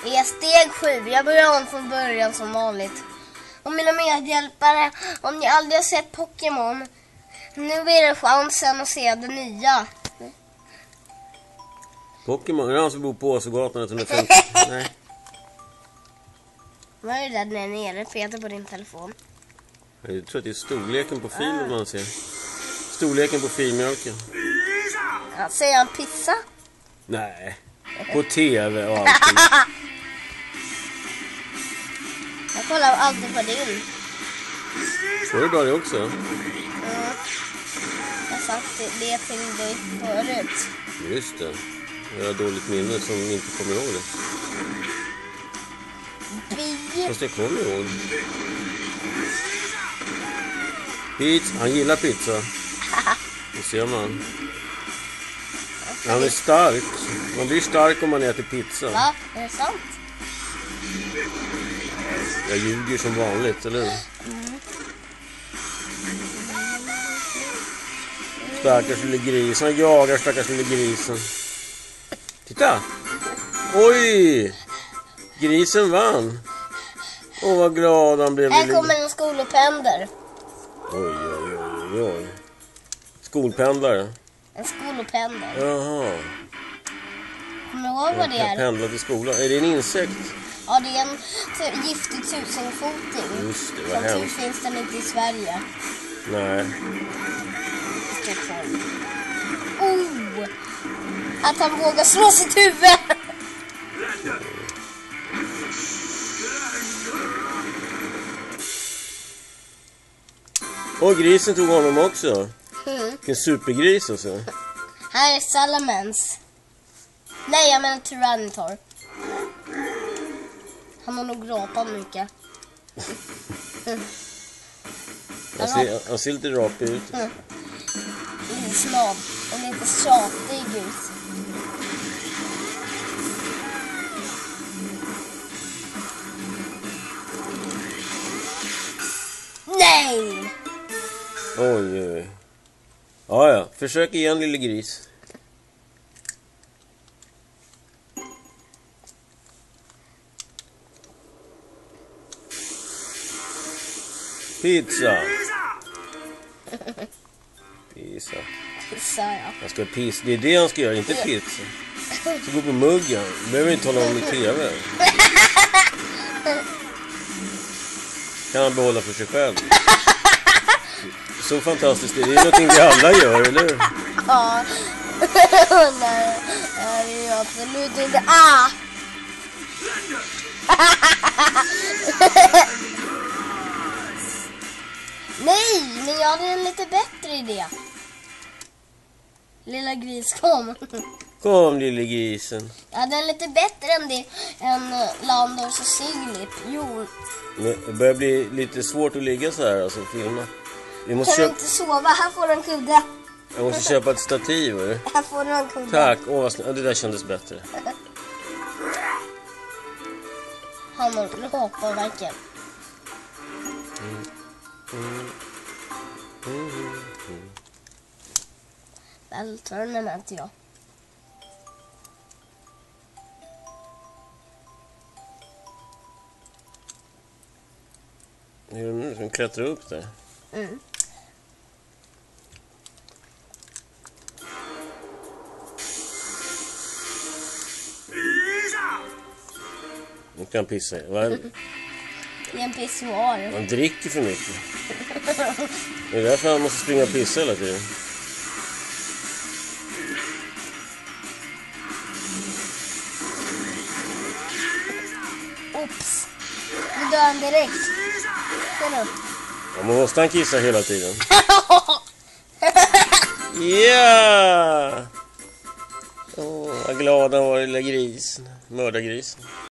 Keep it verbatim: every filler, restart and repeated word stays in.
är steg sju. Jag börjar om från början som vanligt. Och mina medhjälpare, om ni aldrig har sett Pokémon, nu är det chansen att se det nya. Pokémon, är det han som bor på Åsegatan etthundrafemtio? Nej. Vad är det där när nere, Peter, på din telefon? Jag tror att det är storleken på filen man ser. Storleken på filmjölken. Ja, säger han pizza? Nej, på tv och allting. Jag kollar alltid på din. Får du bra det också? Mm. Jag sagt det till dig förut. Just det. Jag har dåligt minne som inte kommer ihåg det. Vi... Fast jag kommer ihåg. Pizza. Han gillar pizza. Det ser man. Han är stark. Man blir stark om man äter pizza. Va? Är det sant? Jag ljuger som vanligt, eller hur? Mm. Stackars lille grisen. Han jagar stackars lille grisen. Titta! Oj! Grisen vann. Åh, vad glad han blev. Här kommer en skolpendlare. Oj, oj, oj, oj. Skolpendlare. En skolpendlare. Jaha. Kommer du ihåg vad det är? Pendla till skolan. Är det en insekt? Ja, det är en t- giftig tusenfoting. Just det, vad som tur hemskt. finns den inte i Sverige. Nej. Oh! Att han vågar slå sitt huvud! Och grisen tog honom också. Mm. Vilken supergris alltså. Här är Salamence. Nej, jag menar Tyranitar. Han har nog rapat mycket. Han ser, han ser lite rapig ut. Mm. Lite snabb och lite tjatig gris. Nej! Oj, oj. Ja, ja. Försök igen, lille gris. Pizza. Pizza. Pissa, ja. Han ska pizza. Det är det han ska göra, inte pizza. Han ska gå på muggen. Du behöver inte hålla om i tv. Kan han behålla för sig själv. Så fantastiskt. Det är någonting vi alla gör, eller hur? Ja. Nej, det är absolut inte. Ah! Nej, men jag hade en lite bättre idé. Lilla gris, kom. Kom, lille grisen. Jag hade en lite bättre än det än Landors och Siglip. Jo. Det börjar bli lite svårt att ligga så här, alltså filma. Vi måste Kan du köpa... inte sova? Här får du en kudde. Jag måste köpa ett stativ, eller? Här får du en kudde. Tack, åh vad snö... Det där kändes bättre. Han har rapar verkligen. Mm. Mm. Mm. Mm. Vältörnen är inte jag. Hur är det nu? Ska klättra upp där? Mm. Nu kan han pissa. Vad? Det är en pissoar. Han dricker för mycket. Det är därför han måste springa och pissa hela tiden. Oops. Nu dör han direkt. Se nu. Ja, men måste han kissa hela tiden? Ja! Åh, vad glad han var, lilla grisen. Mördargrisen.